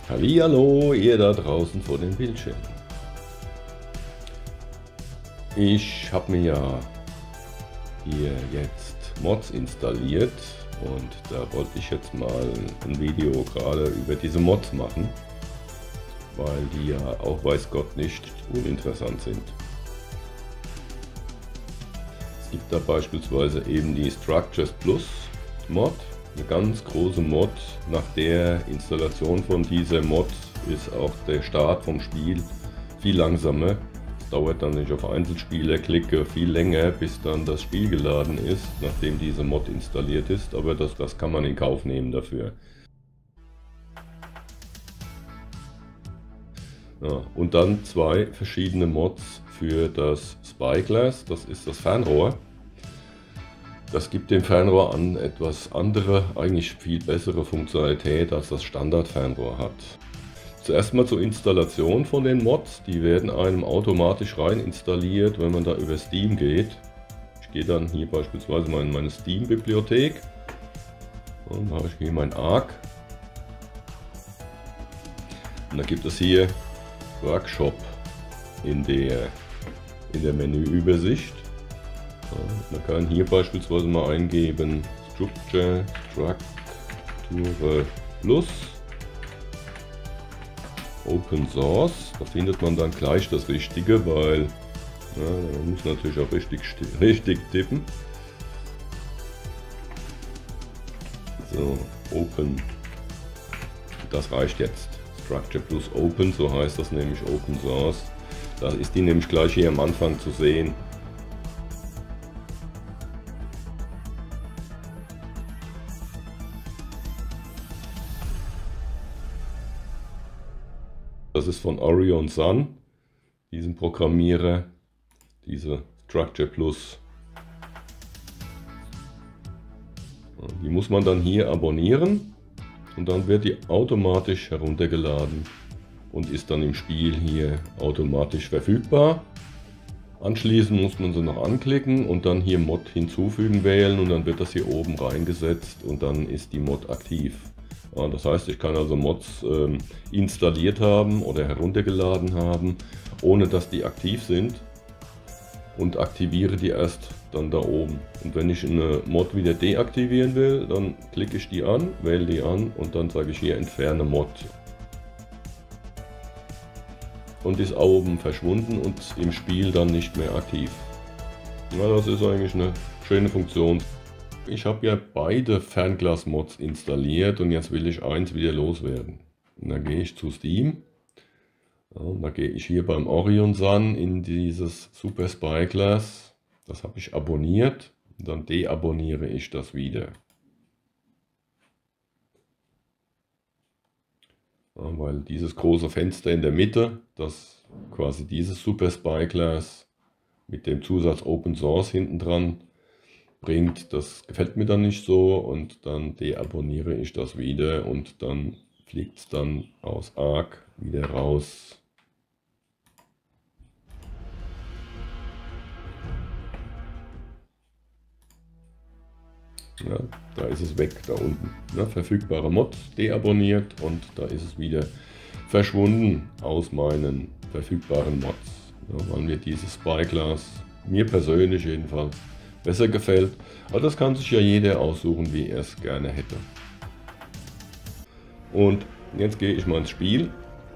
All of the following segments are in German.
Hallihallo, ihr da draußen vor dem Bildschirm. Ich habe mir ja hier jetzt Mods installiert und da wollte ich jetzt mal ein Video gerade über diese Mods machen, weil die ja auch weiß Gott nicht uninteressant sind. Es gibt da beispielsweise eben die Structures Plus Mod. Eine ganz große Mod. Nach der Installation von dieser Mod ist auch der Start vom Spiel viel langsamer. Es dauert dann, wenn ich auf Einzelspieler klicke, viel länger, bis dann das Spiel geladen ist, nachdem diese Mod installiert ist. Aber das kann man in Kauf nehmen dafür. Ja, und dann zwei verschiedene Mods für das Spyglass. Das ist das Fernrohr. Das gibt dem Fernrohr an etwas andere, eigentlich viel bessere Funktionalität als das Standard-Fernrohr hat. Zuerst mal zur Installation von den Mods. Die werden einem automatisch rein installiert, wenn man da über Steam geht. Ich gehe dann hier beispielsweise mal in meine Steam-Bibliothek und habe ich hier mein Arc. Und da gibt es hier Workshop in der Menüübersicht. Man kann hier beispielsweise mal eingeben Structure Plus Open Source. Da findet man dann gleich das Richtige, weil man muss natürlich auch richtig tippen. So, Open. Das reicht jetzt. Structure Plus Open, so heißt das nämlich, Open Source. Da ist die nämlich gleich hier am Anfang zu sehen. Das ist von Orion Sun, diesem Programmierer, diese Structure Plus. Die muss man dann hier abonnieren und dann wird die automatisch heruntergeladen und ist dann im Spiel hier automatisch verfügbar. Anschließend muss man sie noch anklicken und dann hier Mod hinzufügen wählen und dann wird das hier oben reingesetzt und dann ist die Mod aktiv. Ja, das heißt, ich kann also Mods installiert haben oder heruntergeladen haben, ohne dass die aktiv sind und aktiviere die erst dann da oben. Und wenn ich eine Mod wieder deaktivieren will, dann klicke ich die an, wähle die an und dann sage ich hier Entferne Mod. Und ist oben verschwunden und im Spiel dann nicht mehr aktiv. Ja, das ist eigentlich eine schöne Funktion. Ich habe ja beide Fernglas-Mods installiert und jetzt will ich eins wieder loswerden. Und dann gehe ich zu Steam. Ja, und da gehe ich hier beim Orion Sun in dieses Super Spyglass. Das habe ich abonniert. Und dann deabonniere ich das wieder. Ja, weil dieses große Fenster in der Mitte, das quasi dieses Super Spyglass mit dem Zusatz Open Source hinten dran bringt, das gefällt mir dann nicht so und dann deabonniere ich das wieder und dann fliegt es dann aus Arc wieder raus. Ja, da ist es weg, da unten. Ja, verfügbare Mod deabonniert und da ist es wieder verschwunden aus meinen verfügbaren Mods. Ja, weil mir dieses Spyglass, mir persönlich jedenfalls, besser gefällt. Aber das kann sich ja jeder aussuchen, wie er es gerne hätte. Und jetzt gehe ich mal ins Spiel.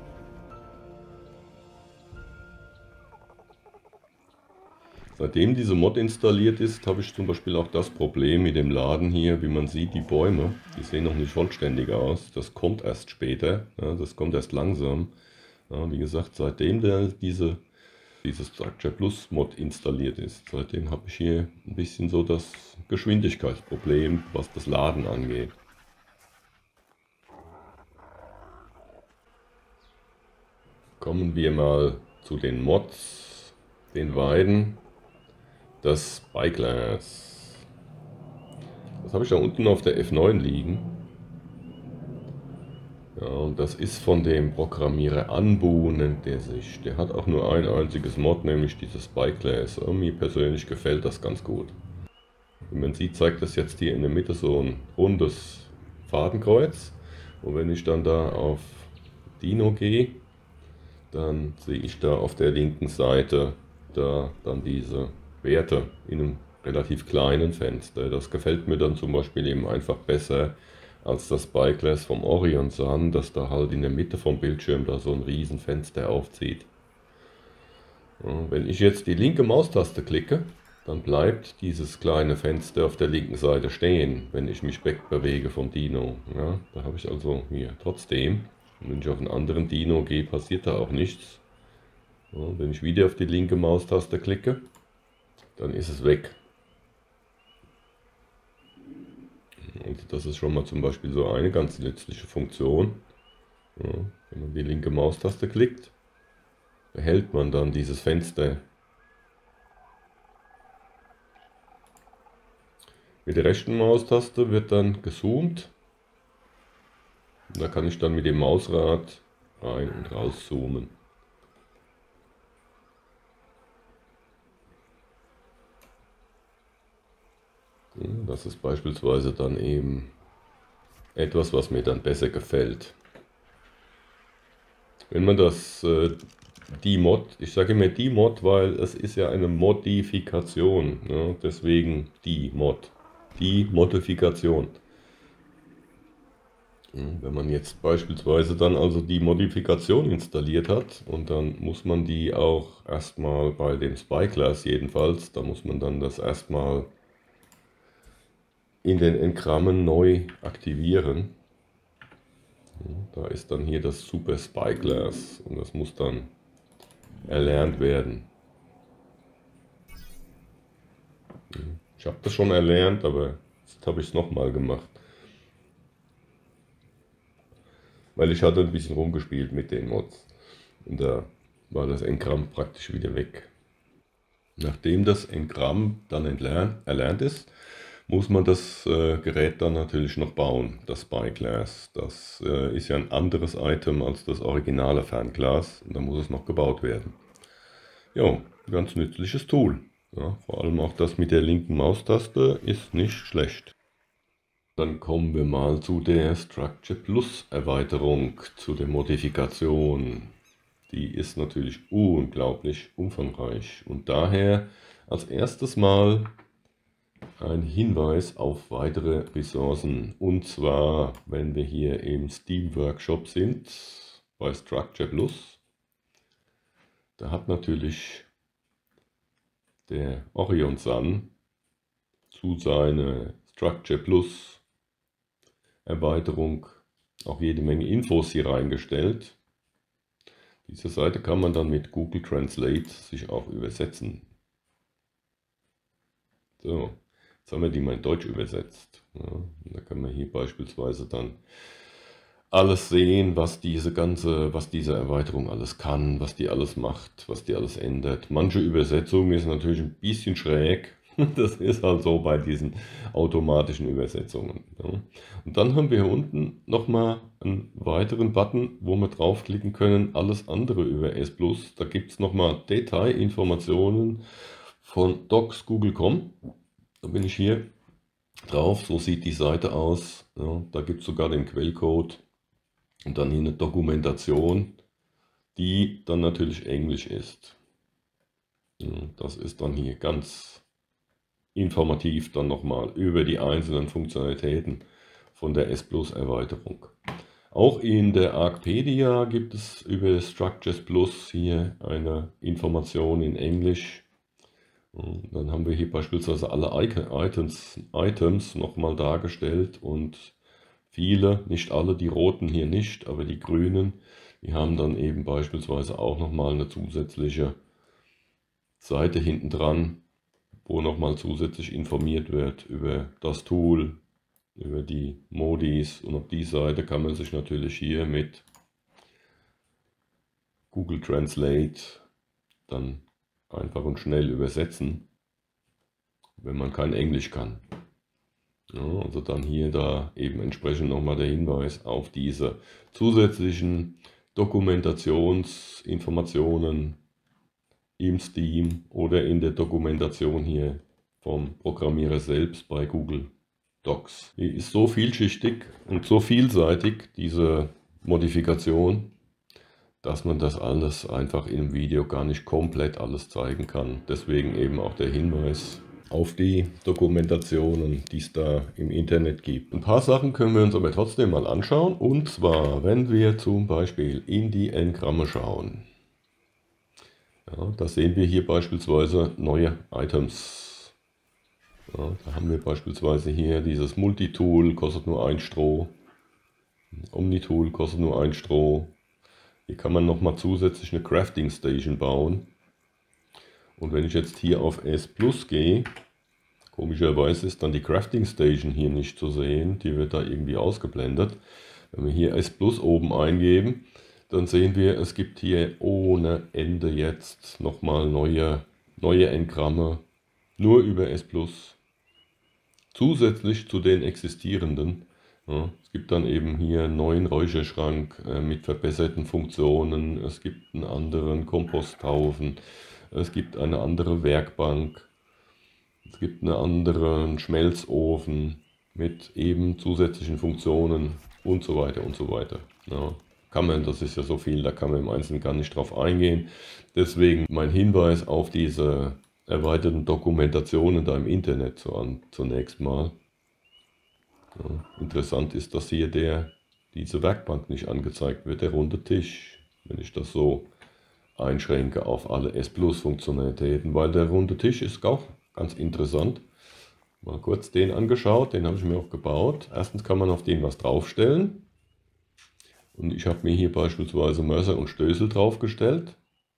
Seitdem diese Mod installiert ist, habe ich zum Beispiel auch das Problem mit dem Laden hier. Wie man sieht, die Bäume, die sehen noch nicht vollständig aus. Das kommt erst später, ja, das kommt erst langsam. Ja, wie gesagt, seitdem dieses Structure Plus Mod installiert ist. Seitdem habe ich hier ein bisschen so das Geschwindigkeitsproblem, was das Laden angeht. Kommen wir mal zu den Mods, den beiden. Das Spyglass. Das habe ich da unten auf der F9 liegen. Ja, und das ist von dem Programmierer Anbu, nennt der sich. Der hat auch nur ein einziges Mod, nämlich dieses Spyglass. Mir persönlich gefällt das ganz gut. Wie man sieht, zeigt das jetzt hier in der Mitte so ein rundes Fadenkreuz. Und wenn ich dann da auf Dino gehe, dann sehe ich da auf der linken Seite da dann diese Werte in einem relativ kleinen Fenster. Das gefällt mir dann zum Beispiel eben einfach besser als das Spyglass vom Orion Sun, dass da halt in der Mitte vom Bildschirm da so ein riesen Fenster aufzieht. Ja, wenn ich jetzt die linke Maustaste klicke, dann bleibt dieses kleine Fenster auf der linken Seite stehen, wenn ich mich wegbewege vom Dino. Ja, da habe ich also hier trotzdem, und wenn ich auf einen anderen Dino gehe, passiert da auch nichts. Ja, wenn ich wieder auf die linke Maustaste klicke, dann ist es weg. Und das ist schon mal zum Beispiel so eine ganz nützliche Funktion. Ja, wenn man die linke Maustaste klickt, behält man dann dieses Fenster. Mit der rechten Maustaste wird dann gezoomt. Und da kann ich dann mit dem Mausrad rein und raus zoomen. Das ist beispielsweise dann eben etwas, was mir dann besser gefällt. Wenn man das Mod, ich sage immer Mod, weil es ist ja eine Modifikation, ja, deswegen Mod, die Modifikation. Wenn man jetzt beispielsweise dann also die Modifikation installiert hat und dann muss man die auch erstmal bei dem Spyglass jedenfalls, da muss man dann das erstmal in den Engrammen neu aktivieren. Da ist dann hier das Super Spyglass und das muss dann erlernt werden. Ich habe das schon erlernt, aber jetzt habe ich es nochmal gemacht. Weil ich hatte ein bisschen rumgespielt mit den Mods. Und da war das Engramm praktisch wieder weg. Nachdem das Engramm dann erlernt ist, muss man das Gerät dann natürlich noch bauen, das Spyglass. Das ist ja ein anderes Item als das originale Fernglas und da muss es noch gebaut werden. Ja, ganz nützliches Tool. Ja, vor allem auch das mit der linken Maustaste ist nicht schlecht. Dann kommen wir mal zu der Structure Plus Erweiterung, zu der Modifikation. Die ist natürlich unglaublich umfangreich und daher als erstes mal ein Hinweis auf weitere Ressourcen. Und zwar, wenn wir hier im Steam Workshop sind, bei Structure Plus, da hat natürlich der Orion Sun zu seiner Structure Plus Erweiterung auch jede Menge Infos hier reingestellt. Diese Seite kann man dann mit Google Translate sich auch übersetzen. So, jetzt haben wir die mal in Deutsch übersetzt. Ja, da kann man hier beispielsweise dann alles sehen, was diese Erweiterung alles kann, was die alles macht, was die alles ändert. Manche Übersetzung ist natürlich ein bisschen schräg. Das ist halt so bei diesen automatischen Übersetzungen. Ja. Und dann haben wir hier unten nochmal einen weiteren Button, wo wir draufklicken können, alles andere über S+. Da gibt es nochmal Detailinformationen von Docs Google.com. Da bin ich hier drauf, so sieht die Seite aus. Ja, da gibt es sogar den Quellcode und dann hier eine Dokumentation, die dann natürlich Englisch ist. Ja, das ist dann hier ganz informativ dann nochmal über die einzelnen Funktionalitäten von der S+ Erweiterung. Auch in der Arcpedia gibt es über Structures Plus hier eine Information in Englisch. Und dann haben wir hier beispielsweise alle Items nochmal dargestellt und viele, nicht alle, die roten hier nicht, aber die grünen, die haben dann eben beispielsweise auch nochmal eine zusätzliche Seite hinten dran, wo nochmal zusätzlich informiert wird über das Tool, über die Modis, und auf die Seite kann man sich natürlich hier mit Google Translate dann einfach und schnell übersetzen, wenn man kein Englisch kann. Ja, also dann hier da eben entsprechend nochmal der Hinweis auf diese zusätzlichen Dokumentationsinformationen im Steam oder in der Dokumentation hier vom Programmierer selbst bei Google Docs. Die ist so vielschichtig und so vielseitig, diese Modifikation, dass man das alles einfach im Video gar nicht komplett alles zeigen kann. Deswegen eben auch der Hinweis auf die Dokumentationen, die es da im Internet gibt. Ein paar Sachen können wir uns aber trotzdem mal anschauen. Und zwar, wenn wir zum Beispiel in die Engramme schauen. Ja, da sehen wir hier beispielsweise neue Items. Ja, da haben wir beispielsweise hier dieses Multitool, kostet nur 1 Stroh. Omnitool kostet nur 1 Stroh. Hier kann man nochmal zusätzlich eine Crafting Station bauen. Und wenn ich jetzt hier auf S Plus gehe, komischerweise ist dann die Crafting Station hier nicht zu sehen. Die wird da irgendwie ausgeblendet. Wenn wir hier S Plus oben eingeben, dann sehen wir, es gibt hier ohne Ende jetzt nochmal neue Engramme, nur über S Plus. Zusätzlich zu den existierenden. Ja, es gibt dann eben hier einen neuen Räucherschrank mit verbesserten Funktionen. Es gibt einen anderen Komposthaufen. Es gibt eine andere Werkbank. Es gibt einen anderen Schmelzofen mit eben zusätzlichen Funktionen und so weiter und so weiter. Ja, das ist ja so viel, da kann man im Einzelnen gar nicht drauf eingehen. Deswegen mein Hinweis auf diese erweiterten Dokumentationen da im Internet zunächst mal. Ja, interessant ist, dass hier diese Werkbank nicht angezeigt wird, der runde Tisch, wenn ich das so einschränke auf alle S Plus Funktionalitäten, weil der runde Tisch ist auch ganz interessant. Mal kurz den angeschaut, den habe ich mir auch gebaut. Erstens kann man auf den was draufstellen. Und ich habe mir hier beispielsweise Mörser und Stößel draufgestellt.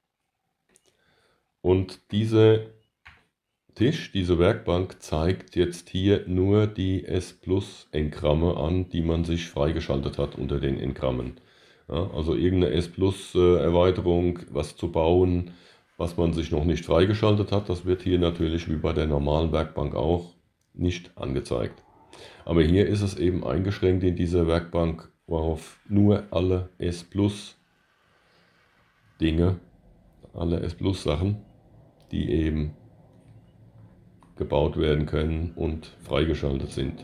Und dieser Tisch, diese Werkbank zeigt jetzt hier nur die S Plus Engramme an, die man sich freigeschaltet hat unter den Engrammen. Ja, also irgendeine S Plus Erweiterung, was zu bauen, was man sich noch nicht freigeschaltet hat, das wird hier natürlich wie bei der normalen Werkbank auch nicht angezeigt. Aber hier ist es eben eingeschränkt in dieser Werkbank auf nur alle S Plus Dinge, alle S Plus Sachen, die eben gebaut werden können und freigeschaltet sind.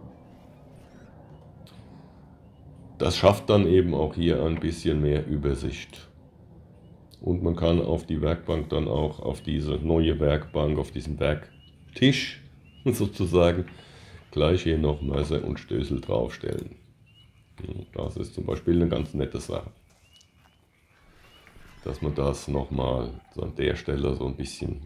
Das schafft dann eben auch hier ein bisschen mehr Übersicht. Und man kann auf die Werkbank dann auch, auf diese neue Werkbank, auf diesen Werktisch sozusagen, gleich hier noch Mörser und Stößel draufstellen. Das ist zum Beispiel eine ganz nette Sache, dass man das nochmal so an der Stelle so ein bisschen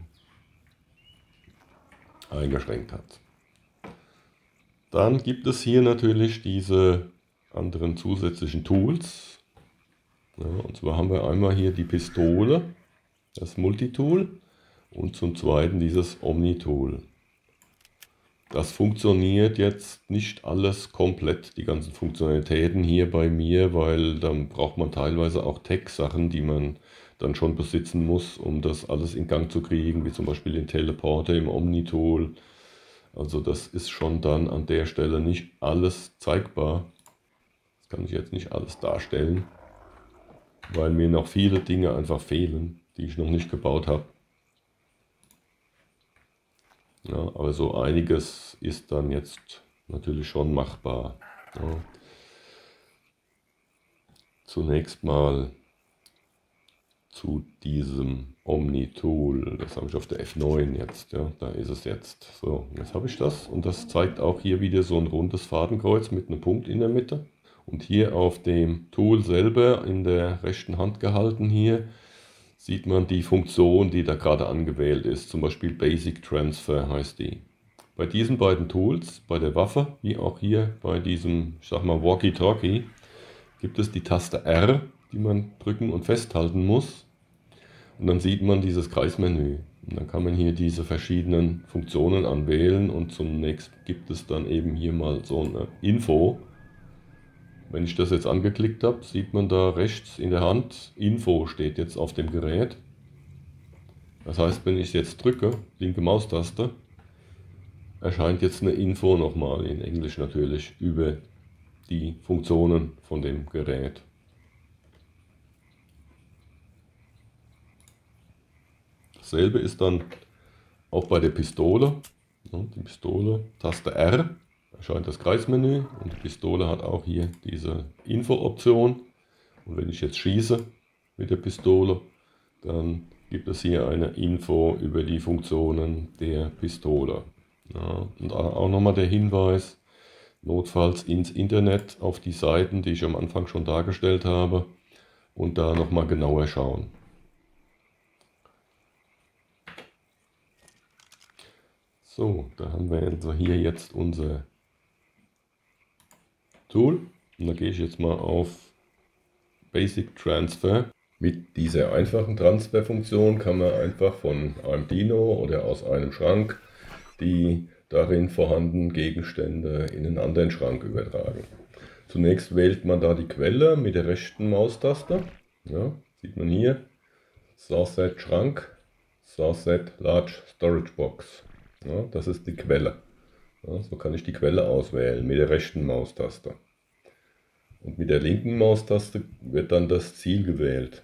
eingeschränkt hat. Dann gibt es hier natürlich diese anderen zusätzlichen Tools. Ja, und zwar haben wir einmal hier die Pistole, das Multitool, und zum zweiten dieses Omnitool. Das funktioniert jetzt nicht alles komplett, die ganzen Funktionalitäten hier bei mir, weil dann braucht man teilweise auch Tech-Sachen, die man dann schon besitzen muss, um das alles in Gang zu kriegen, wie zum Beispiel den Teleporter im Omnitool. Also das ist schon dann an der Stelle nicht alles zeigbar. Das kann ich jetzt nicht alles darstellen, weil mir noch viele Dinge einfach fehlen, die ich noch nicht gebaut habe. Ja, aber so einiges ist dann jetzt natürlich schon machbar. Ja. Zunächst mal zu diesem Omnitool, das habe ich auf der F9 jetzt, ja, da ist es jetzt. So, jetzt habe ich das und das zeigt auch hier wieder so ein rundes Fadenkreuz mit einem Punkt in der Mitte. Und hier auf dem Tool selber, in der rechten Hand gehalten hier, sieht man die Funktion, die da gerade angewählt ist, zum Beispiel Basic Transfer heißt die. Bei diesen beiden Tools, bei der Waffe, wie auch hier bei diesem, ich sag mal, Walkie-Talkie, gibt es die Taste R, die man drücken und festhalten muss. Und dann sieht man dieses Kreismenü. Und dann kann man hier diese verschiedenen Funktionen anwählen und zunächst gibt es dann eben hier mal so eine Info. Wenn ich das jetzt angeklickt habe, sieht man da rechts in der Hand, Info steht jetzt auf dem Gerät. Das heißt, wenn ich es jetzt drücke, linke Maustaste, erscheint jetzt eine Info nochmal, in Englisch natürlich, über die Funktionen von dem Gerät. Dasselbe ist dann auch bei der Pistole. Die Pistole, Taste R, erscheint das Kreismenü und die Pistole hat auch hier diese Info-Option. Und wenn ich jetzt schieße, mit der Pistole, dann gibt es hier eine Info über die Funktionen der Pistole. Ja, und auch nochmal der Hinweis, notfalls ins Internet auf die Seiten, die ich am Anfang schon dargestellt habe, und da nochmal genauer schauen. So, da haben wir also hier jetzt unser Tool. Und da gehe ich jetzt mal auf Basic Transfer. Mit dieser einfachen Transferfunktion kann man einfach von einem Dino oder aus einem Schrank die darin vorhandenen Gegenstände in einen anderen Schrank übertragen. Zunächst wählt man da die Quelle mit der rechten Maustaste. Ja, sieht man hier. Source Schrank, Source Large Storage Box. Ja, das ist die Quelle. Ja, so kann ich die Quelle auswählen mit der rechten Maustaste. Und mit der linken Maustaste wird dann das Ziel gewählt.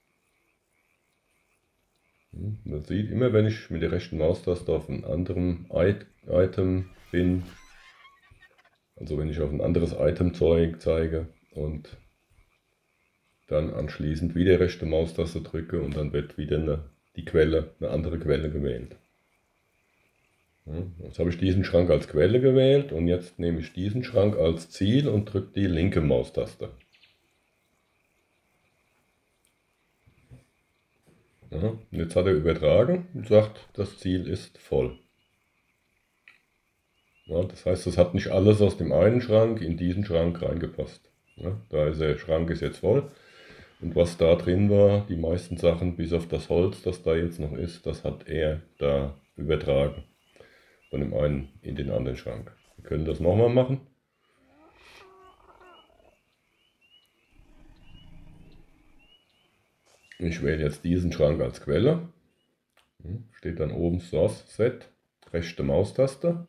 Man sieht immer, wenn ich mit der rechten Maustaste auf ein anderem Item bin, also wenn ich auf ein anderes Item zeige und dann anschließend wieder rechte Maustaste drücke und dann wird wieder eine andere Quelle gewählt. Jetzt habe ich diesen Schrank als Quelle gewählt und jetzt nehme ich diesen Schrank als Ziel und drücke die linke Maustaste. Ja, und jetzt hat er übertragen und sagt, das Ziel ist voll. Ja, das heißt, es hat nicht alles aus dem einen Schrank in diesen Schrank reingepasst. Ja, der Schrank ist jetzt voll. Und was da drin war, die meisten Sachen, bis auf das Holz, das da jetzt noch ist, das hat er da übertragen. Von dem einen in den anderen Schrank. Wir können das nochmal machen. Ich wähle jetzt diesen Schrank als Quelle. Steht dann oben Source Set, rechte Maustaste.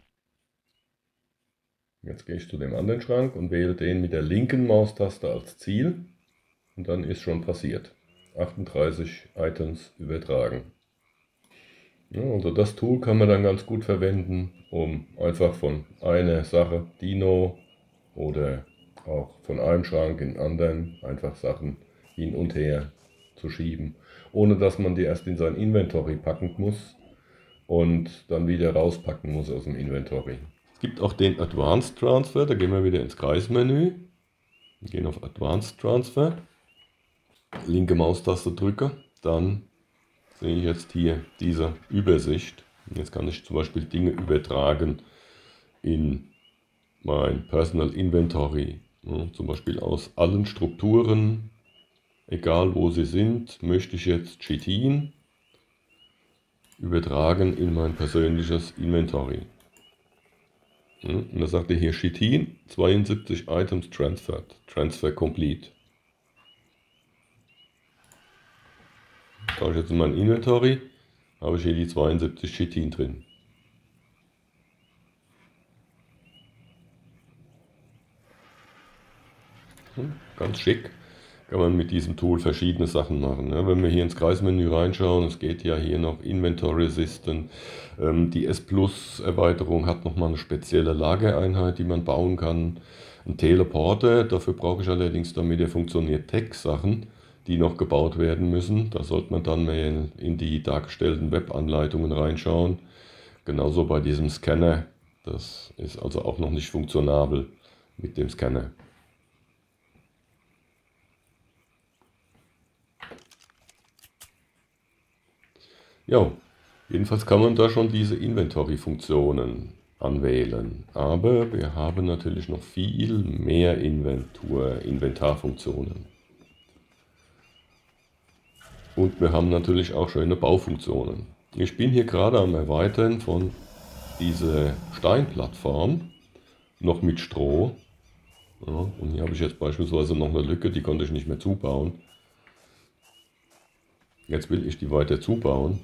Jetzt gehe ich zu dem anderen Schrank und wähle den mit der linken Maustaste als Ziel. Und dann ist schon passiert. 38 Items übertragen. Ja, also das Tool kann man dann ganz gut verwenden, um einfach von einer Sache, Dino, oder auch von einem Schrank in den anderen einfach Sachen hin und her zu schieben, ohne dass man die erst in sein Inventory packen muss und dann wieder rauspacken muss aus dem Inventory. Es gibt auch den Advanced Transfer, da gehen wir wieder ins Kreismenü, wir gehen auf Advanced Transfer, linke Maustaste drücke, dann sehe ich jetzt hier diese Übersicht. Jetzt kann ich zum Beispiel Dinge übertragen in mein Personal Inventory. Ja, zum Beispiel aus allen Strukturen, egal wo sie sind, möchte ich jetzt Chitin übertragen in mein persönliches Inventory. Ja, und da sagt er hier Chitin, 72 Items transferred, Transfer complete. Schaue ich jetzt in mein Inventory, habe ich hier die 72 Chitin drin. Ganz schick, kann man mit diesem Tool verschiedene Sachen machen. Ja, wenn wir hier ins Kreismenü reinschauen, es geht ja hier noch Inventory Assistant. Die S Plus Erweiterung hat nochmal eine spezielle Lagereinheit, die man bauen kann. Ein Teleporter, dafür brauche ich allerdings, damit er funktioniert, Tech-Sachen, die noch gebaut werden müssen. Da sollte man dann mehr in die dargestellten Webanleitungen reinschauen. Genauso bei diesem Scanner. Das ist also auch noch nicht funktionabel mit dem Scanner. Ja, jedenfalls kann man da schon diese Inventory-Funktionen anwählen. Aber wir haben natürlich noch viel mehr Inventarfunktionen. Und wir haben natürlich auch schöne Baufunktionen. Ich bin hier gerade am Erweitern von dieser Steinplattform, noch mit Stroh. Ja, und hier habe ich jetzt beispielsweise noch eine Lücke, die konnte ich nicht mehr zubauen. Jetzt will ich die weiter zubauen.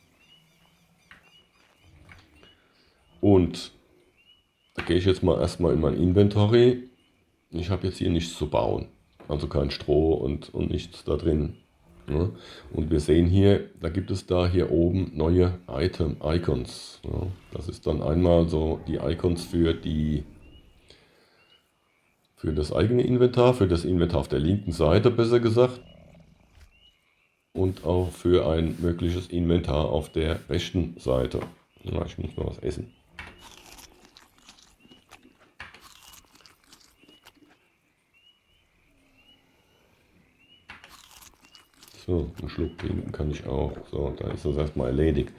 Und da gehe ich jetzt mal erstmal in mein Inventory. Ich habe jetzt hier nichts zu bauen, also kein Stroh und nichts da drin. Ja. Und wir sehen hier, da gibt es da hier oben neue Icons. Ja. Das ist dann einmal so die Icons für das eigene Inventar, für das Inventar auf der linken Seite besser gesagt. und auch für ein mögliches Inventar auf der rechten Seite. Ja, ich muss mal was essen. So, einen Schluck trinken kann ich auch. So, da ist das erstmal erledigt.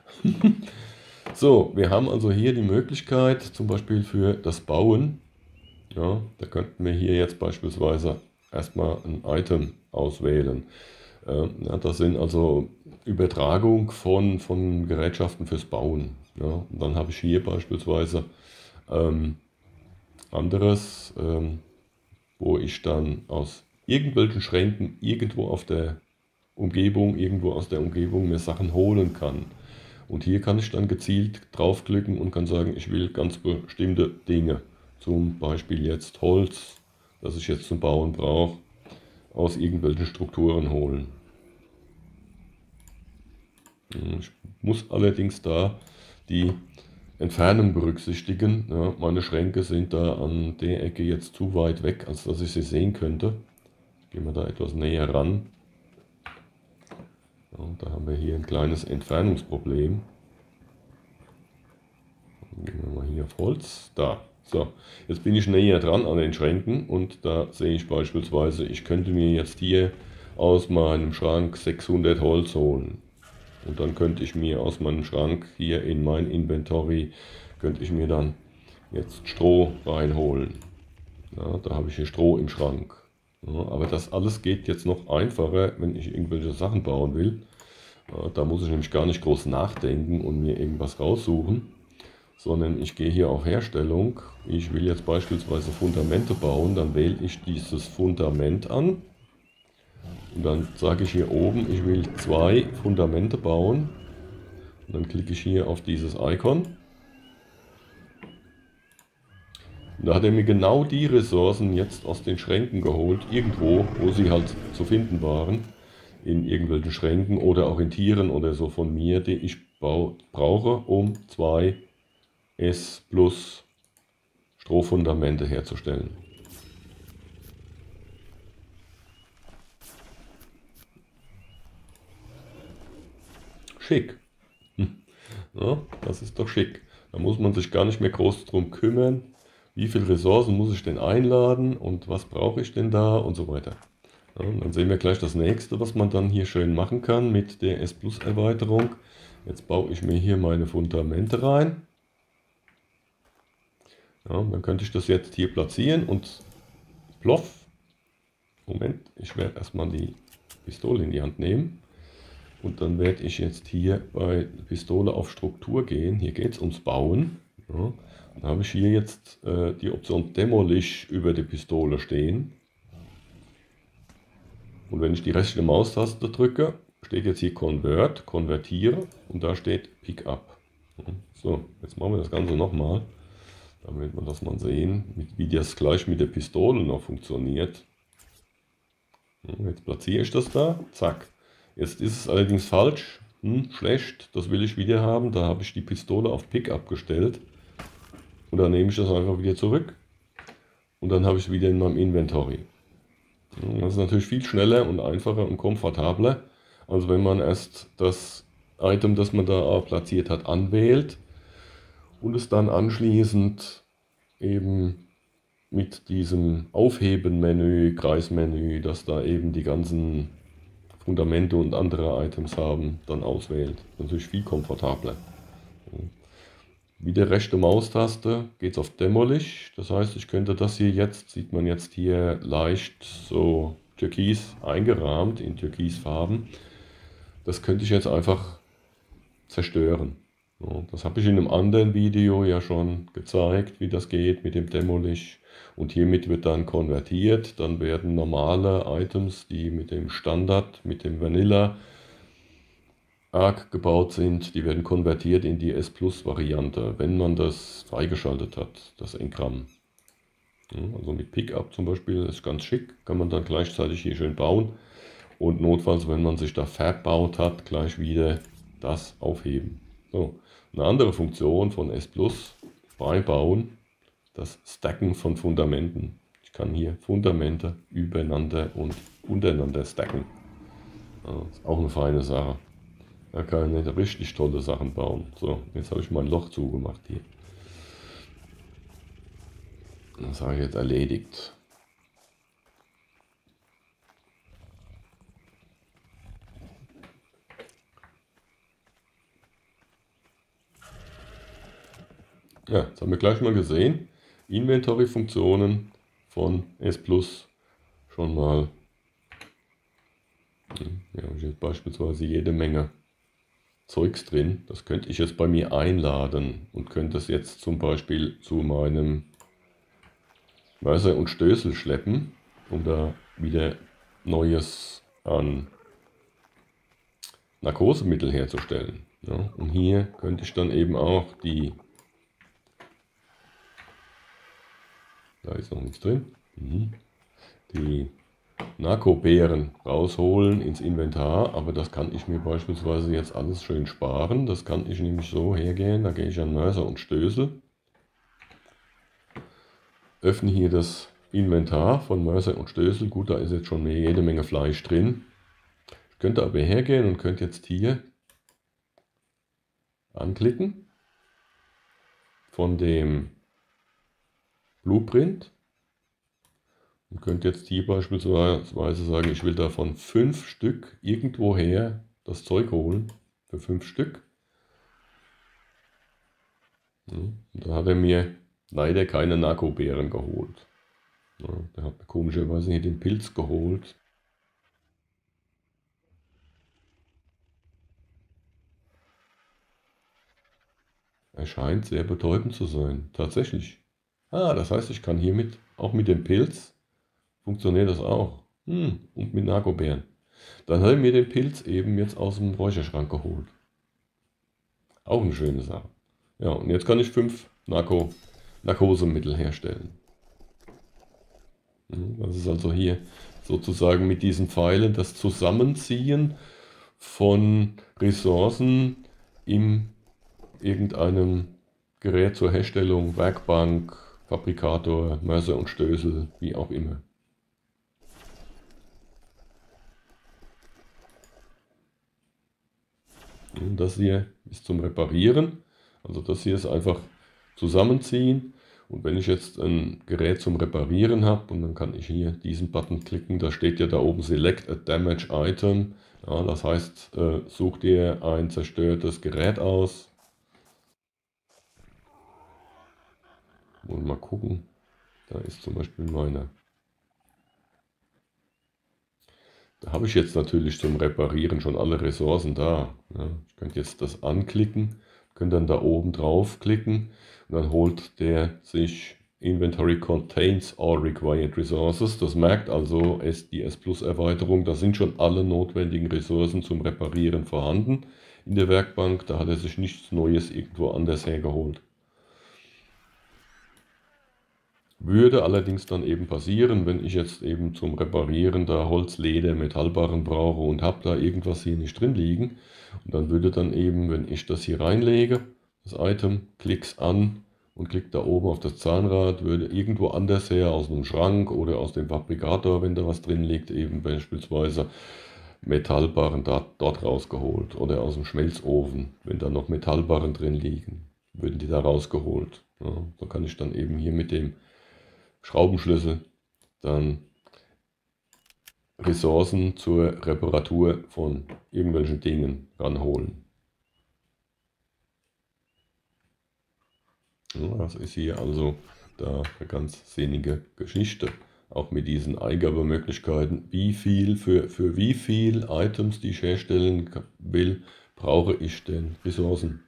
So, wir haben also hier die Möglichkeit, zum Beispiel für das Bauen, ja, da könnten wir hier jetzt beispielsweise erstmal ein Item auswählen. Ja, das sind also Übertragung von Gerätschaften fürs Bauen. Ja. Und dann habe ich hier beispielsweise anderes, wo ich dann aus irgendwelchen Schränken irgendwo auf der Umgebung, irgendwo aus der Umgebung mir Sachen holen kann. Und hier kann ich dann gezielt draufklicken und kann sagen, ich will ganz bestimmte Dinge. Zum Beispiel jetzt Holz, das ich jetzt zum Bauen brauche, aus irgendwelchen Strukturen holen. Ich muss allerdings da die Entfernung berücksichtigen. Ja, meine Schränke sind da an der Ecke jetzt zu weit weg, als dass ich sie sehen könnte. Gehen wir da etwas näher ran. Ja, da haben wir hier ein kleines Entfernungsproblem. Gehen wir mal hier auf Holz. Da. So, jetzt bin ich näher dran an den Schränken und da sehe ich beispielsweise, ich könnte mir jetzt hier aus meinem Schrank 600 Holz holen. Und dann könnte ich mir aus meinem Schrank hier in mein Inventory, könnte ich mir dann jetzt Stroh reinholen. Ja, da habe ich hier Stroh im Schrank. Ja, aber das alles geht jetzt noch einfacher, wenn ich irgendwelche Sachen bauen will. Ja, da muss ich nämlich gar nicht groß nachdenken und mir irgendwas raussuchen, sondern ich gehe hier auf Herstellung. Ich will jetzt beispielsweise Fundamente bauen, dann wähle ich dieses Fundament an. Und dann sage ich hier oben, ich will 2 Fundamente bauen. Und dann klicke ich hier auf dieses Icon. Und da hat er mir genau die Ressourcen jetzt aus den Schränken geholt, irgendwo, wo sie halt zu finden waren. In irgendwelchen Schränken oder auch in Tieren oder so von mir, die ich brauche, um 2 S plus Strohfundamente herzustellen. Schick. Ja, das ist doch schick. Da muss man sich gar nicht mehr groß drum kümmern, wie viele Ressourcen muss ich denn einladen und was brauche ich denn da und so weiter. Ja, und dann sehen wir gleich das nächste, was man dann hier schön machen kann mit der S Plus Erweiterung. Jetzt baue ich mir hier meine Fundamente rein. Ja, dann könnte ich das jetzt hier platzieren und ploff. Moment, ich werde erstmal die Pistole in die Hand nehmen. Und dann werde ich jetzt hier bei Pistole auf Struktur gehen. Hier geht es ums Bauen. Ja, dann habe ich hier jetzt die Option Demolish über die Pistole stehen. Und wenn ich die rechte Maustaste drücke, steht jetzt hier Convert, konvertiere und da steht Pick Up. So, jetzt machen wir das Ganze nochmal, damit wir das mal sehen, wie das gleich mit der Pistole noch funktioniert. Jetzt platziere ich das da, zack. Jetzt ist es allerdings falsch, schlecht, das will ich wieder haben, da habe ich die Pistole auf Pick Up gestellt. Und dann nehme ich das einfach wieder zurück und dann habe ich es wieder in meinem Inventory. Das ist natürlich viel schneller und einfacher und komfortabler, als wenn man erst das Item, das man da platziert hat, anwählt und es dann anschließend eben mit diesem Aufheben-Menü, Kreismenü, das da eben die ganzen Fundamente und andere Items haben, dann auswählt. Natürlich viel komfortabler. Wieder rechte Maustaste geht es auf Demolish. Das heißt, ich könnte das hier jetzt, sieht man jetzt hier leicht so türkis eingerahmt in Türkisfarben. Das könnte ich jetzt einfach zerstören. So, das habe ich in einem anderen Video ja schon gezeigt, wie das geht mit dem Demolish. Und hiermit wird dann konvertiert. Dann werden normale Items, die mit dem Standard, mit dem Vanilla Arc gebaut sind, die werden konvertiert in die S Plus Variante, wenn man das freigeschaltet hat, das Engramm. Also mit Pickup zum Beispiel, das ist ganz schick, kann man dann gleichzeitig hier schön bauen und notfalls, wenn man sich da verbaut hat, gleich wieder das aufheben. So, eine andere Funktion von S Plus, beibauen, das Stacken von Fundamenten. Ich kann hier Fundamente übereinander und untereinander stacken. Ja, ist auch eine feine Sache. Da kann ich richtig tolle Sachen bauen. So, jetzt habe ich mein Loch zugemacht hier. Das habe ich jetzt erledigt. Ja, jetzt haben wir gleich mal gesehen. Inventory-Funktionen von S Plus schon mal. Ja, habe ich jetzt beispielsweise jede Menge Zeugs drin. Das könnte ich jetzt bei mir einladen und könnte es jetzt zum Beispiel zu meinem Mörser und Stößel schleppen, um da wieder Neues an Narkosemittel herzustellen. Ja, und hier könnte ich dann eben auch die, da ist noch nichts drin, die Narkobeeren rausholen ins Inventar, aber das kann ich mir beispielsweise jetzt alles schön sparen. Das kann ich nämlich so hergehen, da gehe ich an Mörser und Stößel, öffne hier das Inventar von Mörser und Stößel. Gut, da ist jetzt schon jede Menge Fleisch drin. Ich könnte aber hergehen und könnte jetzt hier anklicken von dem Blueprint und könnte jetzt hier beispielsweise sagen, ich will davon 5 Stück irgendwoher das Zeug holen, für 5 Stück. Ja, und da hat er mir leider keine Narkobeeren geholt. Ja, der hat mir komischerweise hier den Pilz geholt. Er scheint sehr betäubend zu sein, tatsächlich. Ah, das heißt, ich kann hiermit, auch mit dem Pilz, funktioniert das auch. Und mit Narkobeeren. Dann hat er mir den Pilz eben jetzt aus dem Räucherschrank geholt. Auch eine schöne Sache. Ja, und jetzt kann ich 5 Narkosemittel herstellen. Das ist also hier sozusagen mit diesen Pfeilen das Zusammenziehen von Ressourcen in irgendeinem Gerät zur Herstellung, Werkbank, Fabrikator, Mörser und Stößel, wie auch immer. Und das hier ist zum Reparieren. Also das hier ist einfach zusammenziehen. Und wenn ich jetzt ein Gerät zum Reparieren habe, und dann kann ich hier diesen Button klicken, da steht ja da oben Select a Damaged Item. Ja, das heißt, such dir ein zerstörtes Gerät aus. Und mal gucken, da ist zum Beispiel meine. Da habe ich jetzt natürlich zum Reparieren schon alle Ressourcen da. Ja, ich könnte jetzt das anklicken, könnte dann da oben drauf klicken und dann holt der sich Inventory contains all required resources. Das merkt also die S Plus Erweiterung, da sind schon alle notwendigen Ressourcen zum Reparieren vorhanden in der Werkbank. Da hat er sich nichts Neues irgendwo anders hergeholt. Würde allerdings dann eben passieren, wenn ich jetzt eben zum Reparieren da Holz, Leder, Metallbarren brauche und habe da irgendwas hier nicht drin liegen. Und dann würde dann eben, wenn ich das hier reinlege, das Item, klick's an und klick da oben auf das Zahnrad, würde irgendwo anders her, aus einem Schrank oder aus dem Fabrikator, wenn da was drin liegt, eben beispielsweise Metallbarren dort rausgeholt. Oder aus dem Schmelzofen, wenn da noch Metallbarren drin liegen, würden die da rausgeholt. Ja, so kann ich dann eben hier mit dem Schraubenschlüssel dann Ressourcen zur Reparatur von irgendwelchen Dingen ranholen. Ja, das ist hier also da eine ganz sinnige Geschichte. Auch mit diesen Eingabemöglichkeiten, wie viel für wie viel Items, die ich herstellen will, brauche ich denn Ressourcen.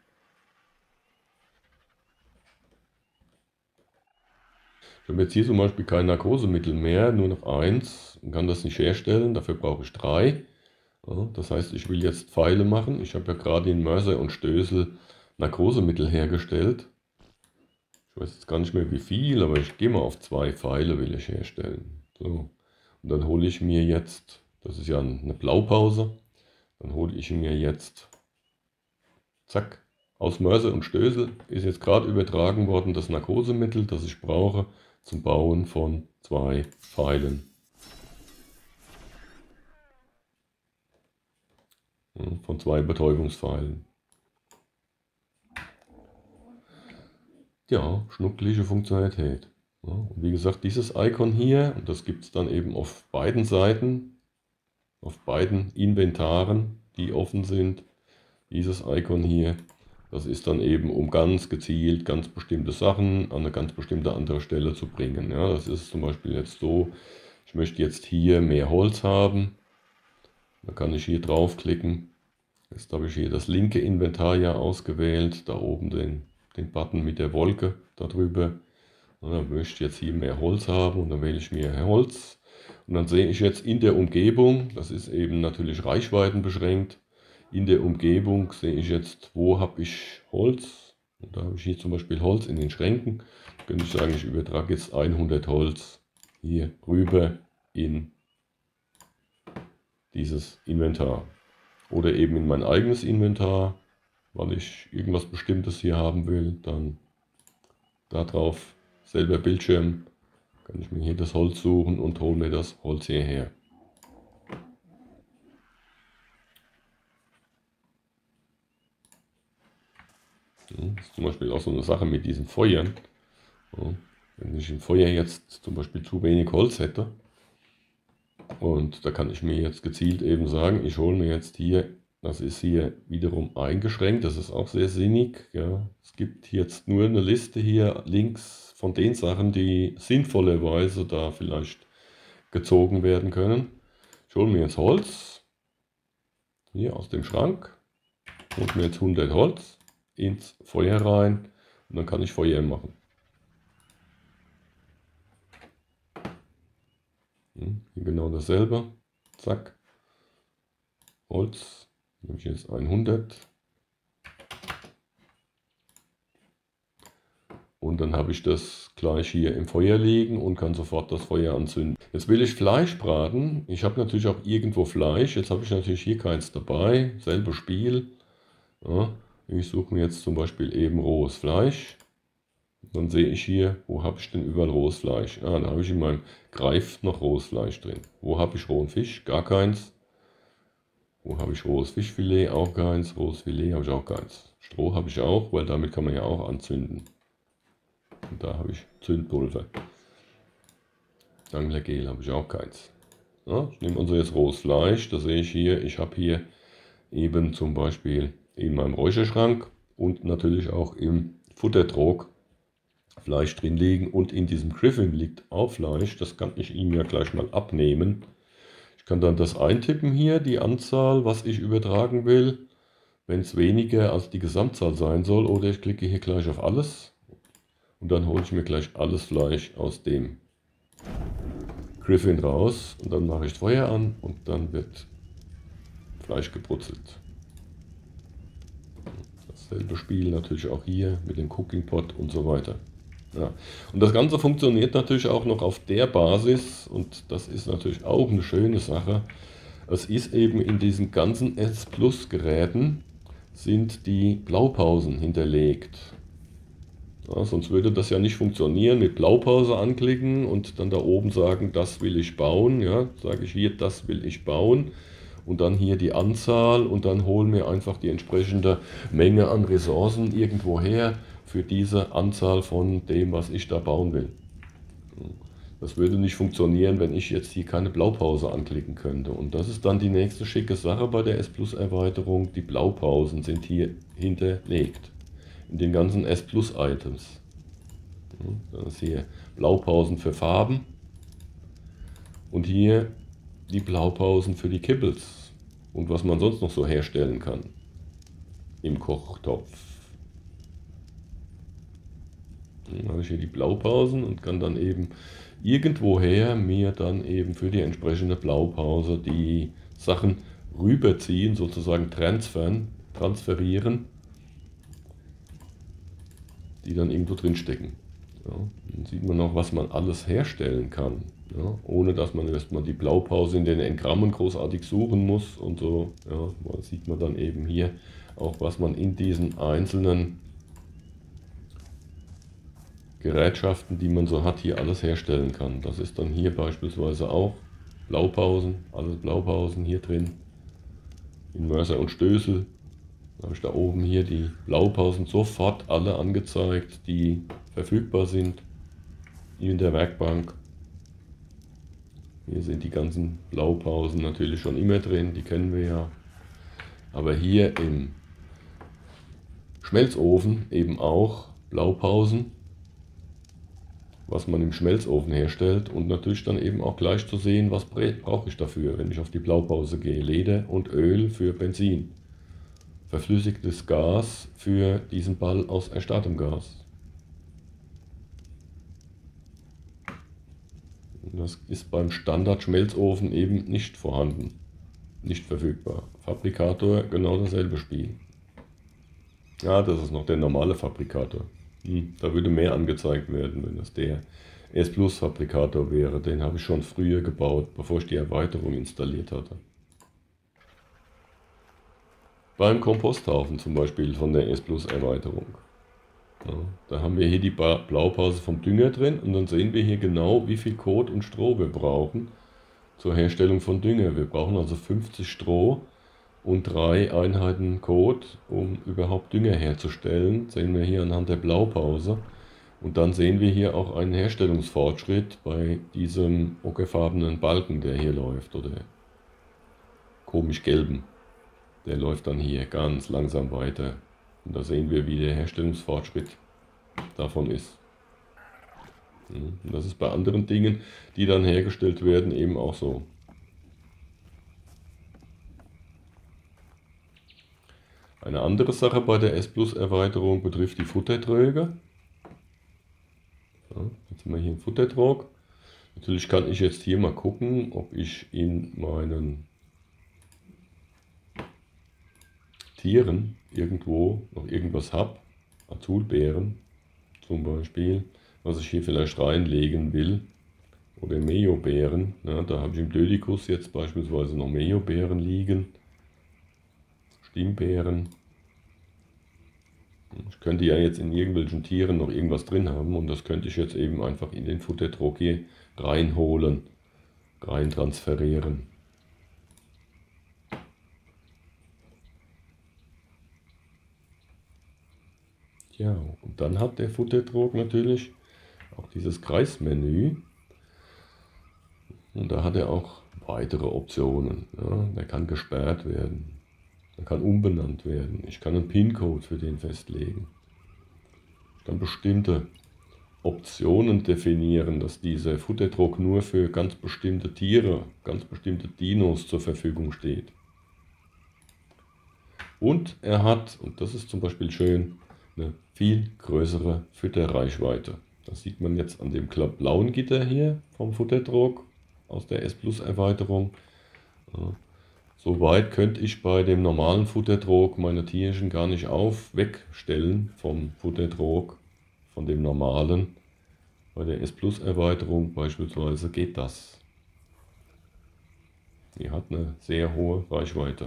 Ich habe jetzt hier zum Beispiel kein Narkosemittel mehr, nur noch eins und kann das nicht herstellen, dafür brauche ich 3. Ja, das heißt, ich will jetzt Pfeile machen. Ich habe ja gerade in Mörser und Stößel Narkosemittel hergestellt. Ich weiß jetzt gar nicht mehr wie viel, aber ich gehe mal auf 2 Pfeile will ich herstellen. So. Und dann hole ich mir jetzt, das ist ja eine Blaupause, dann hole ich mir jetzt, zack, aus Mörser und Stößel ist jetzt gerade übertragen worden das Narkosemittel, das ich brauche zum Bauen von 2 Pfeilen. von 2 Betäubungspfeilen. Ja, schnucklige Funktionalität. Ja, und wie gesagt, dieses Icon hier, und das gibt es dann eben auf beiden Seiten, auf beiden Inventaren, die offen sind. Dieses Icon hier, das ist dann eben, um ganz gezielt ganz bestimmte Sachen an eine ganz bestimmte andere Stelle zu bringen. Ja, das ist zum Beispiel jetzt so, ich möchte jetzt hier mehr Holz haben. Da kann ich hier draufklicken. Jetzt habe ich hier das linke Inventar ja ausgewählt, da oben den Button mit der Wolke darüber. Und dann möchte ich jetzt hier mehr Holz haben und dann wähle ich mir Holz. Und dann sehe ich jetzt in der Umgebung, das ist eben natürlich reichweitenbeschränkt, in der Umgebung sehe ich jetzt, wo habe ich Holz. Und da habe ich hier zum Beispiel Holz in den Schränken. Da könnte ich sagen, ich übertrage jetzt 100 Holz hier rüber in dieses Inventar. Oder eben in mein eigenes Inventar, weil ich irgendwas Bestimmtes hier haben will, dann da drauf, selber Bildschirm, kann ich mir hier das Holz suchen und hole mir das Holz hierher. Das ist zum Beispiel auch so eine Sache mit diesen Feuern. Wenn ich im Feuer jetzt zum Beispiel zu wenig Holz hätte, und da kann ich mir jetzt gezielt eben sagen, ich hole mir jetzt hier, das ist hier wiederum eingeschränkt, das ist auch sehr sinnig. Ja. Es gibt jetzt nur eine Liste hier links von den Sachen, die sinnvollerweise da vielleicht gezogen werden können. Ich hole mir jetzt Holz, hier aus dem Schrank, hole mir jetzt 100 Holz ins Feuer rein und dann kann ich Feuer machen. Hier genau dasselbe, zack, Holz, nehme ich jetzt 100 und dann habe ich das gleich hier im Feuer liegen und kann sofort das Feuer anzünden. Jetzt will ich Fleisch braten, ich habe natürlich auch irgendwo Fleisch, jetzt habe ich natürlich hier keins dabei, selbe Spiel. Ja, ich suche mir jetzt zum Beispiel eben rohes Fleisch. Dann sehe ich hier, wo habe ich denn überall rohes Fleisch? Ah, da habe ich in meinem Greif noch rohes Fleisch drin. Wo habe ich rohen Fisch? Gar keins. Wo habe ich rohes Fischfilet? Auch keins. Rohes Filet habe ich auch keins. Stroh habe ich auch, weil damit kann man ja auch anzünden. Und da habe ich Zündpulver. Anglergel habe ich auch keins. Ja, ich nehme also jetzt rohes Fleisch. Da sehe ich hier, ich habe hier eben zum Beispiel in meinem Räucherschrank und natürlich auch im Futtertrog Fleisch drin liegen und in diesem Griffin liegt auch Fleisch. Das kann ich ihm ja gleich mal abnehmen. Ich kann dann das eintippen hier, die Anzahl, was ich übertragen will, wenn es weniger als die Gesamtzahl sein soll. Oder ich klicke hier gleich auf alles und dann hole ich mir gleich alles Fleisch aus dem Griffin raus. Und dann mache ich Feuer an und dann wird Fleisch gebrutzelt. Dasselbe Spiel natürlich auch hier mit dem Cooking Pot und so weiter. Ja. Und das Ganze funktioniert natürlich auch noch auf der Basis und das ist natürlich auch eine schöne Sache. Es ist eben in diesen ganzen S Plus Geräten sind die Blaupausen hinterlegt. Ja, sonst würde das ja nicht funktionieren, mit Blaupause anklicken und dann da oben sagen, das will ich bauen. Ja, sage ich hier, das will ich bauen. Und dann hier die Anzahl und dann holen wir einfach die entsprechende Menge an Ressourcen irgendwo her für diese Anzahl von dem, was ich da bauen will. Das würde nicht funktionieren, wenn ich jetzt hier keine Blaupause anklicken könnte. Und das ist dann die nächste schicke Sache bei der S Plus Erweiterung. Die Blaupausen sind hier hinterlegt. In den ganzen S Plus Items. Das ist hier Blaupausen für Farben. Und hier die Blaupausen für die Kibbles. Und was man sonst noch so herstellen kann. Im Kochtopf. Dann habe ich hier die Blaupausen und kann dann eben irgendwoher mir dann eben für die entsprechende Blaupause die Sachen rüberziehen, sozusagen transferieren, die dann irgendwo drin stecken. Ja, dann sieht man noch, was man alles herstellen kann, ja, ohne dass man erstmal die Blaupause in den Engrammen großartig suchen muss und so. Ja, da sieht man dann eben hier auch, was man in diesen einzelnen Gerätschaften, die man so hat, hier alles herstellen kann. Das ist dann hier beispielsweise auch Blaupausen, alles Blaupausen hier drin. Mörser und Stößel. Da habe ich da oben hier die Blaupausen sofort alle angezeigt, die verfügbar sind in der Werkbank. Hier sind die ganzen Blaupausen natürlich schon immer drin, die kennen wir ja. Aber hier im Schmelzofen eben auch Blaupausen, was man im Schmelzofen herstellt und natürlich dann eben auch gleich zu sehen, was brauche ich dafür, wenn ich auf die Blaupause gehe. Leder und Öl für Benzin, verflüssigtes Gas für diesen Ball aus erstarrtem Gas. Und das ist beim Standard-Schmelzofen eben nicht vorhanden, nicht verfügbar. Fabrikator genau dasselbe Spiel. Ja, das ist noch der normale Fabrikator. Da würde mehr angezeigt werden, wenn das der S Plus Fabrikator wäre. Den habe ich schon früher gebaut, bevor ich die Erweiterung installiert hatte. Beim Komposthaufen zum Beispiel von der S Plus Erweiterung. Ja, da haben wir hier die Blaupause vom Dünger drin und dann sehen wir hier genau, wie viel Kot und Stroh wir brauchen zur Herstellung von Dünger. Wir brauchen also 50 Stroh und 3 Einheiten Kot, um überhaupt Dünger herzustellen. Das sehen wir hier anhand der Blaupause. Und dann sehen wir hier auch einen Herstellungsfortschritt bei diesem ockerfarbenen Balken, der hier läuft, oder komisch gelben. Der läuft dann hier ganz langsam weiter. Und da sehen wir, wie der Herstellungsfortschritt davon ist. Und das ist bei anderen Dingen, die dann hergestellt werden, eben auch so. Eine andere Sache bei der S Plus Erweiterung betrifft die Futtertröge. So, jetzt haben wir hier einen Futtertrog. Natürlich kann ich jetzt hier mal gucken, ob ich in meinen Tieren irgendwo noch irgendwas habe. Azulbeeren zum Beispiel, was ich hier vielleicht reinlegen will. Oder Mejobeeren. Ja, da habe ich im Dödikus jetzt beispielsweise noch Mejobeeren liegen. Stimbeeren. Ich könnte ja jetzt in irgendwelchen Tieren noch irgendwas drin haben und das könnte ich jetzt eben einfach in den Futtertrog hier reinholen, rein transferieren. Ja, und dann hat der Futtertrog natürlich auch dieses Kreismenü und da hat er auch weitere Optionen. Ja, der kann gesperrt werden. Er kann umbenannt werden. Ich kann einen PIN-Code für den festlegen. Ich kann bestimmte Optionen definieren, dass dieser Futtertrog nur für ganz bestimmte Tiere, ganz bestimmte Dinos zur Verfügung steht. Und er hat, und das ist zum Beispiel schön, eine viel größere Fütterreichweite. Das sieht man jetzt an dem blauen Gitter hier vom Futtertrog aus der S Plus Erweiterung. Ja. So weit könnte ich bei dem normalen Futtertrog meine Tierchen gar nicht wegstellen vom Futtertrog, von dem normalen. Bei der S Plus Erweiterung beispielsweise geht das. Die hat eine sehr hohe Reichweite.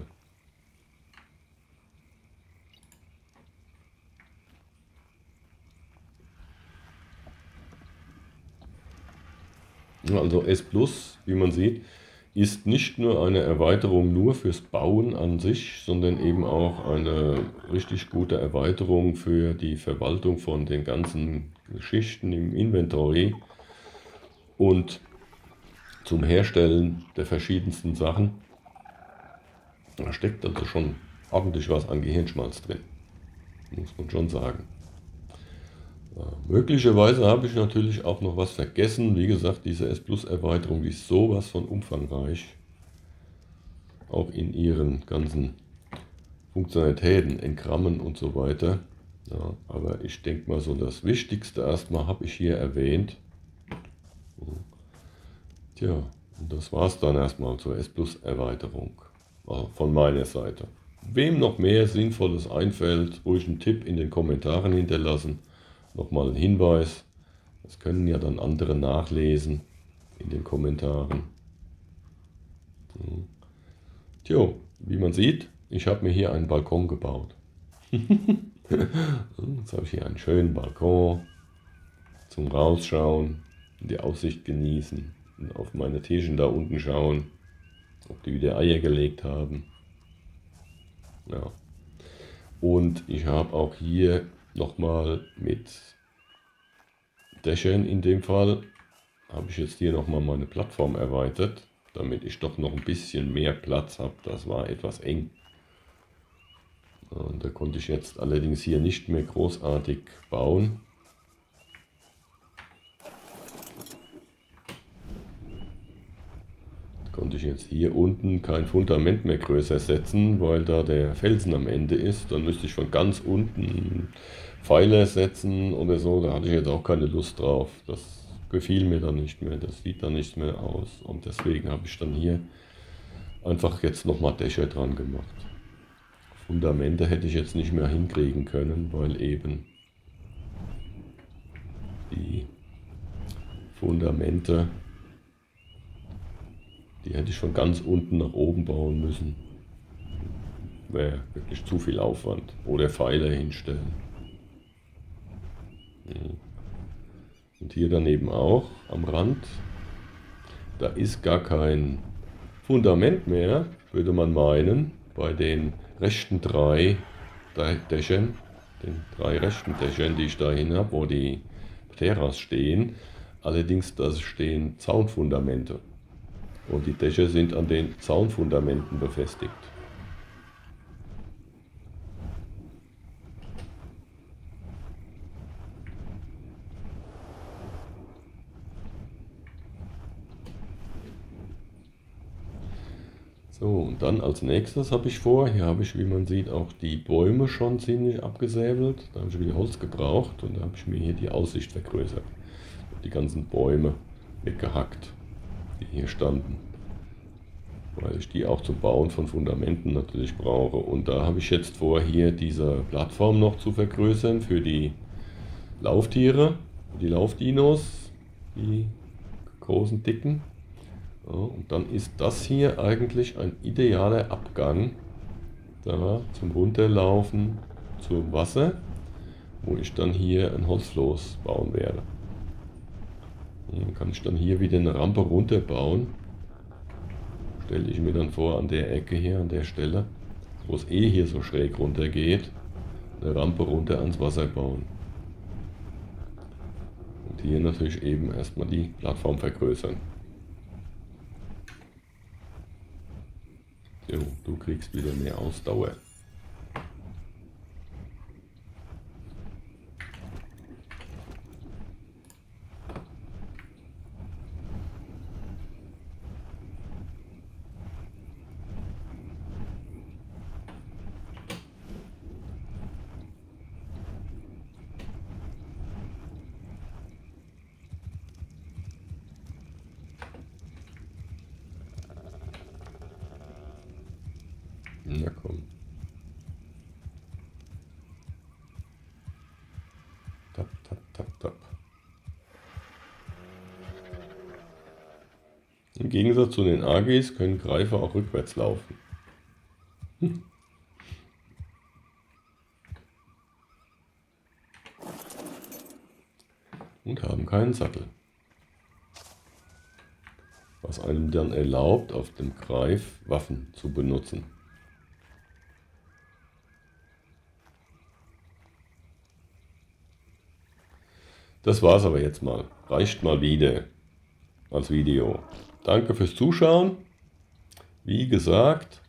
Also S Plus, wie man sieht, ist nicht nur eine Erweiterung nur fürs Bauen an sich, sondern eben auch eine richtig gute Erweiterung für die Verwaltung von den ganzen Geschichten im Inventory und zum Herstellen der verschiedensten Sachen. Da steckt also schon ordentlich was an Gehirnschmalz drin, muss man schon sagen. Möglicherweise habe ich natürlich auch noch was vergessen. Wie gesagt, diese S Plus Erweiterung, die ist sowas von umfangreich. Auch in ihren ganzen Funktionalitäten, Engrammen und so weiter. Ja, aber ich denke mal so, das Wichtigste erstmal habe ich hier erwähnt. Tja, und das war es dann erstmal zur S Plus Erweiterung von meiner Seite. Wem noch mehr Sinnvolles einfällt, ruhig einen Tipp in den Kommentaren hinterlassen. Nochmal ein Hinweis, das können ja dann andere nachlesen in den Kommentaren. Tja, wie man sieht, ich habe mir hier einen Balkon gebaut. Jetzt habe ich hier einen schönen Balkon zum Rausschauen, die Aussicht genießen und auf meine Tierchen da unten schauen, ob die wieder Eier gelegt haben. Ja. Und ich habe auch hier nochmal mit Dächern in dem Fall, habe ich jetzt hier nochmal meine Plattform erweitert, damit ich doch noch ein bisschen mehr Platz habe. Das war etwas eng. Und da konnte ich jetzt allerdings hier nicht mehr großartig bauen. Konnte ich jetzt hier unten kein Fundament mehr größer setzen, weil da der Felsen am Ende ist. Dann müsste ich von ganz unten Pfeiler setzen oder so. Da hatte ich jetzt auch keine Lust drauf. Das gefiel mir dann nicht mehr. Das sieht dann nicht mehr aus. Und deswegen habe ich dann hier einfach jetzt nochmal Dächer dran gemacht. Fundamente hätte ich jetzt nicht mehr hinkriegen können, weil eben die Fundamente, die hätte ich von ganz unten nach oben bauen müssen. Wäre wirklich zu viel Aufwand. Oder Pfeiler hinstellen. Und hier daneben auch am Rand, da ist gar kein Fundament mehr, würde man meinen, bei den rechten drei Dächern, den 3 rechten Dächern, die ich da hin habe, wo die Pteras stehen. Allerdings, da stehen Zaunfundamente. Und die Dächer sind an den Zaunfundamenten befestigt. So, und dann als nächstes habe ich vor, hier habe ich, wie man sieht, auch die Bäume schon ziemlich abgesäbelt. Da habe ich wieder Holz gebraucht und da habe ich mir hier die Aussicht vergrößert. Die ganzen Bäume weggehackt, die hier standen. Weil ich die auch zum Bauen von Fundamenten natürlich brauche. Und da habe ich jetzt vor, hier diese Plattform noch zu vergrößern für die Lauftiere, die Laufdinos, die großen, dicken. Ja, und dann ist das hier eigentlich ein idealer Abgang da zum Runterlaufen zum Wasser, wo ich dann hier ein Holzfloß bauen werde. Dann kann ich dann hier wieder eine Rampe runterbauen. Stelle ich mir dann vor, an der Ecke hier, an der Stelle, wo es eh hier so schräg runter geht, eine Rampe runter ans Wasser bauen. Und hier natürlich eben erstmal die Plattform vergrößern. So, du kriegst wieder mehr Ausdauer. Na komm. Tap, tap, tap, tap. Im Gegensatz zu den Agis können Greifer auch rückwärts laufen. Und haben keinen Sattel. Was einem dann erlaubt, auf dem Greif Waffen zu benutzen. Das war's aber jetzt mal. Reicht mal wieder als Video. Danke fürs Zuschauen. Wie gesagt,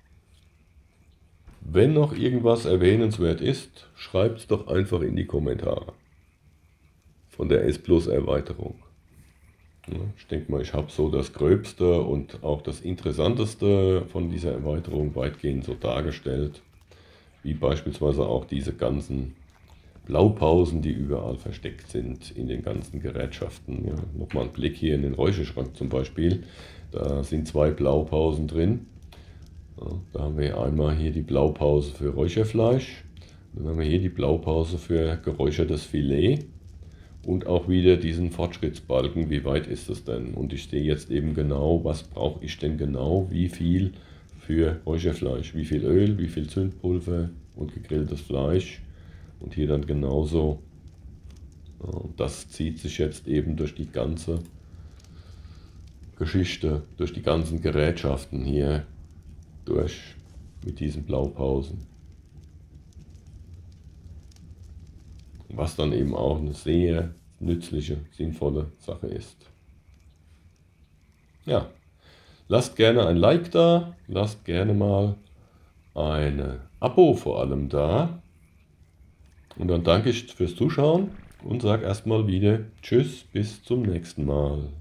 wenn noch irgendwas erwähnenswert ist, schreibt es doch einfach in die Kommentare von der S Plus Erweiterung. Ich denke mal, ich habe so das Gröbste und auch das Interessanteste von dieser Erweiterung weitgehend so dargestellt, wie beispielsweise auch diese ganzen Blaupausen, die überall versteckt sind in den ganzen Gerätschaften. Ja, nochmal ein Blick hier in den Räucherschrank zum Beispiel. Da sind 2 Blaupausen drin. Ja, da haben wir einmal hier die Blaupause für Räucherfleisch. Dann haben wir hier die Blaupause für geräuchertes Filet. Und auch wieder diesen Fortschrittsbalken, wie weit ist es denn? Und ich sehe jetzt eben genau, was brauche ich denn genau, wie viel für Räucherfleisch, wie viel Öl, wie viel Zündpulver und gegrilltes Fleisch. Und hier dann genauso. Das zieht sich jetzt eben durch die ganze Geschichte, durch die ganzen Gerätschaften hier durch. mit diesen Blaupausen. Was dann eben auch eine sehr nützliche, sinnvolle Sache ist. Ja, lasst gerne ein Like da, lasst gerne mal ein Abo vor allem da. Und dann danke ich fürs Zuschauen und sage erstmal wieder Tschüss, bis zum nächsten Mal.